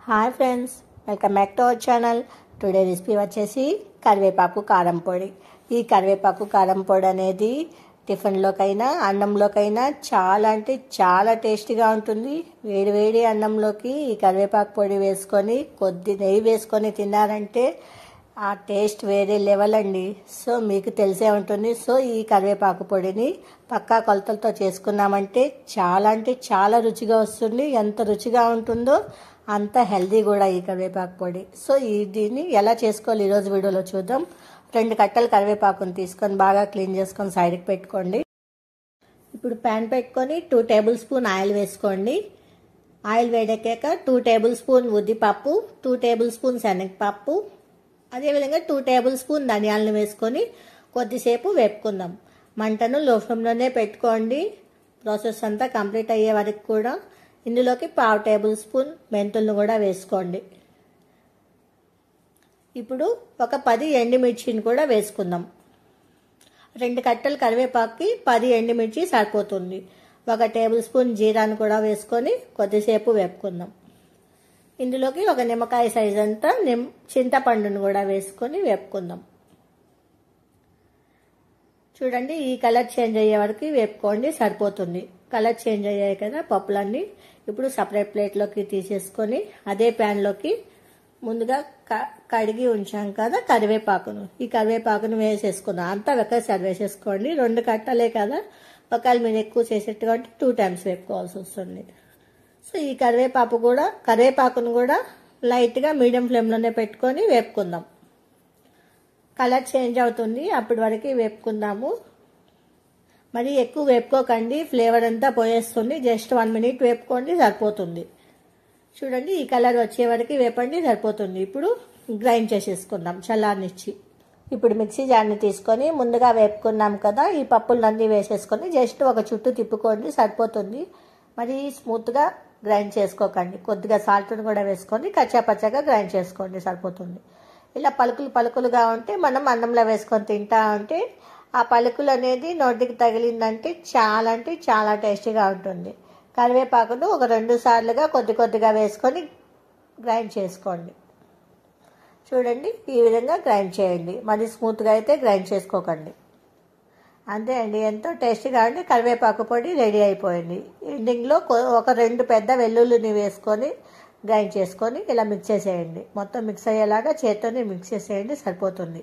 Hi friends, welcome back to our channel. Today recipe వచ్చేసి కరివేపాకు కారం పొడి. ఈ కరివేపాకు కారం పొడి అనేది టిఫిన్లోకైనా అన్నంలోకైనా చాలా అంటే చాలా టేస్టీగా ఉంటుంది. వేడి వేడి అన్నంలోకి ఈ కరివేపాకు పొడి వేసుకొని కొద్ది నెయ్యి వేసుకొని తిన్నారంటే ఆ టేస్ట్ వేరే లెవెల్ అండి. సో మీకు తెలిసే ఉంటుంది. సో ఈ కరివేపాకు పొడిని పక్కా కొలతలతో చేసుకున్నామంటే చాలా రుచిగా వస్తుంది. ఎంత రుచిగా ఉంటుందో అంత హెల్దీ కూడా ఈ కరివేపాకు పొడి. సో దీన్ని ఎలా చేసుకోవాలి ఈరోజు వీడియోలో చూద్దాం. 2 కట్టలు కరివేపాకుని తీసుకొని బాగా క్లీన్ చేసుకొని సైడ్కి పెట్టుకోండి. ఇప్పుడు ప్యాన్ పెట్టుకొని 2 టేబుల్ స్పూన్ ఆయిల్ వేసుకోండి. ఆయిల్ వేడెక్కాక 2 టేబుల్ స్పూన్ ఉద్దిపప్పు, 2 టేబుల్ స్పూన్ శనగపప్పు, అదేవిధంగా 2 టేబుల్ స్పూన్ ధనియాలను వేసుకొని కొద్దిసేపు వేపుకుందాం. మంటను లో ఫ్లేమ్లోనే పెట్టుకోండి. ప్రాసెస్ అంతా కంప్లీట్ అయ్యే వరకు కూడా. ఇందులోకి 1/2 టేబుల్ స్పూన్ మెంతులను కూడా వేసుకోండి. ఇప్పుడు ఒక 10 ఎండుమిర్చిని కూడా వేసుకుందాం. 2 కట్టలు కరివేపాకుకి 10 ఎండుమిర్చి సరిపోతుంది. 1 టేబుల్ స్పూన్ జీరాను కూడా వేసుకొని కొద్దిసేపు వేపుకుందాం. ఇందులోకి 1 నిమ్మకాయ సైజ్ అంతా చింతపండును కూడా వేసుకొని వేపుకుందాం. చూడండి, ఈ కలర్ చేంజ్ అయ్యే వరకు వేపుకోండి, సరిపోతుంది. కలర్ చేంజ్ అయ్యాయి కదా పప్పులన్నీ. ఇప్పుడు సపరేట్ ప్లేట్లోకి తీసేసుకొని అదే ప్యాన్లోకి ముందుగా కడిగి ఉంచాం కదా కరివేపాకును, ఈ కరివేపాకును వేసేసుకుందాం. అంతా ఒకేసారి వేసేసుకోండి. 2 కట్టలే కదా, ఒకవేళ మీరు ఎక్కువ చేసేట్టుగా ఉంటే 2 టైమ్స్ వేపుకోవాల్సి వస్తుంది. సో ఈ కరివేపాకును కూడా లైట్గా మీడియం ఫ్లేమ్లోనే పెట్టుకొని వేపుకుందాం. కలర్ చేంజ్ అవుతుంది, అప్పటి వరకు వేపుకుందాము. మరి ఎక్కువ వేపుకోకండి, ఫ్లేవర్ అంతా పోయేస్తుంది. జస్ట్ 1 మినిట్ వేపుకోండి, సరిపోతుంది. చూడండి, ఈ కలర్ వచ్చే వరకు వేపండి, సరిపోతుంది. ఇప్పుడు గ్రైండ్ చేసేసుకుందాం చల్లారనిచ్చి. ఇప్పుడు మిక్సీ జార్ని తీసుకొని ముందుగా వేపుకున్నాం కదా ఈ పప్పులన్నీ వేసేసుకొని జస్ట్ ఒక చుట్టూ తిప్పుకోండి, సరిపోతుంది. మరి స్మూత్గా గ్రైండ్ చేసుకోకండి. కొద్దిగా సాల్ట్ను కూడా వేసుకొని కచ్చాపచ్చాగా గ్రైండ్ చేసుకోండి, సరిపోతుంది. ఇలా పలుకులుగా ఉంటే మనం అన్నంలో వేసుకొని తింటా ఉంటే ఆ పలుకులు అనేది నోటికి తగిలిందంటే చాలా టేస్టీగా ఉంటుంది. కరివేపాకును ఒక 2 సార్లుగా కొద్దిగా వేసుకొని గ్రైండ్ చేసుకోండి. చూడండి, ఈ విధంగా గ్రైండ్ చేయండి. మరి స్మూత్గా అయితే గ్రైండ్ చేసుకోకండి. అంతే అండి, ఎంతో టేస్టీగా ఉండి కరివేపాకు పొడి రెడీ అయిపోయింది. ఎండింగ్లో ఒక 2 పెద్ద వెల్లుల్లిని వేసుకొని గ్రైండ్ చేసుకొని ఇలా మిక్స్ చేసేయండి. మొత్తం మిక్స్ అయ్యేలాగా చేత్తోనే మిక్స్ చేసేయండి, సరిపోతుంది.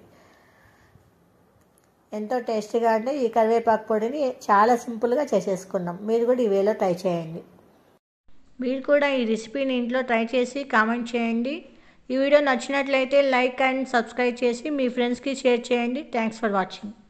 ఎంతో టేస్టీగా ఉండి ఈ కరివేపాకు పొడిని చాలా సింపుల్గా చేసేసుకున్నాం. మీరు కూడా ఈ వేలో ట్రై చేయండి. మీరు కూడా ఈ రెసిపీని ఇంట్లో ట్రై చేసి కామెంట్ చేయండి. ఈ వీడియో నచ్చినట్లయితే లైక్ అండ్ సబ్స్క్రైబ్ చేసి మీ ఫ్రెండ్స్కి షేర్ చేయండి. Thanks for watching.